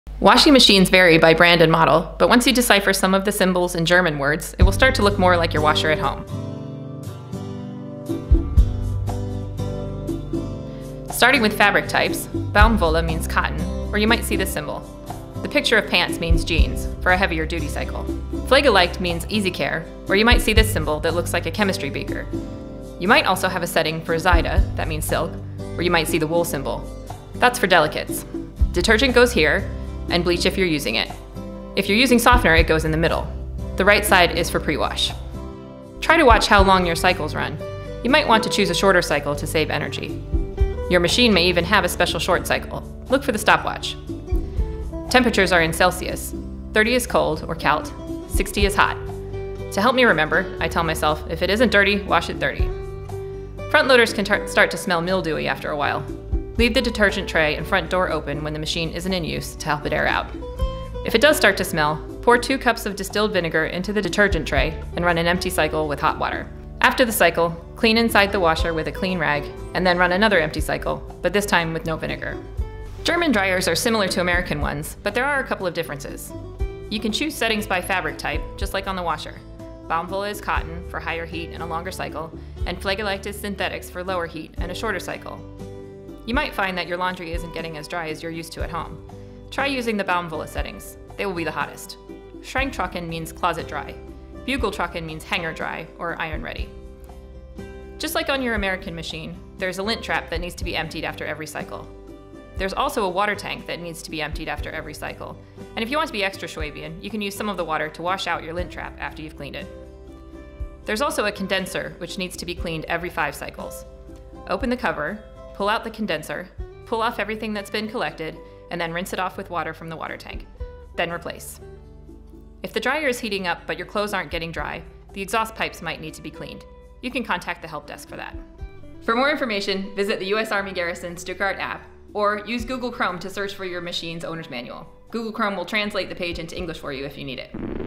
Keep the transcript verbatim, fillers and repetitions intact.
Washing machines vary by brand and model, but once you decipher some of the symbols and German words, it will start to look more like your washer at home. Starting with fabric types, Baumwolle means cotton, or you might see this symbol. The picture of pants means jeans, for a heavier duty cycle. Pflegeleicht means easy care, or you might see this symbol that looks like a chemistry beaker. You might also have a setting for Seide, that means silk, or you might see the wool symbol. That's for delicates. Detergent goes here, and bleach if you're using it. If you're using softener, it goes in the middle. The right side is for pre-wash. Try to watch how long your cycles run. You might want to choose a shorter cycle to save energy. Your machine may even have a special short cycle. Look for the stopwatch. Temperatures are in Celsius. thirty is cold, or Celt. sixty is hot. To help me remember, I tell myself, if it isn't dirty, wash it dirty. Front loaders can start to smell mildewy after a while. Leave the detergent tray and front door open when the machine isn't in use to help it air out. If it does start to smell, pour two cups of distilled vinegar into the detergent tray and run an empty cycle with hot water. After the cycle, clean inside the washer with a clean rag, and then run another empty cycle, but this time with no vinegar. German dryers are similar to American ones, but there are a couple of differences. You can choose settings by fabric type, just like on the washer. Baumwolle is cotton for higher heat and a longer cycle, and Pflegeleicht is synthetics for lower heat and a shorter cycle. You might find that your laundry isn't getting as dry as you're used to at home. Try using the Baumwolle settings. They will be the hottest. Schranktrocken means closet dry. Bügeltrocken means hanger dry or iron ready. Just like on your American machine, there's a lint trap that needs to be emptied after every cycle. There's also a water tank that needs to be emptied after every cycle. And if you want to be extra Schwabian, you can use some of the water to wash out your lint trap after you've cleaned it. There's also a condenser, which needs to be cleaned every five cycles. Open the cover, pull out the condenser, pull off everything that's been collected, and then rinse it off with water from the water tank. Then replace. If the dryer is heating up but your clothes aren't getting dry, the exhaust pipes might need to be cleaned. You can contact the help desk for that. For more information, visit the U S Army Garrison Stuttgart app, or use Google Chrome to search for your machine's owner's manual. Google Chrome will translate the page into English for you if you need it.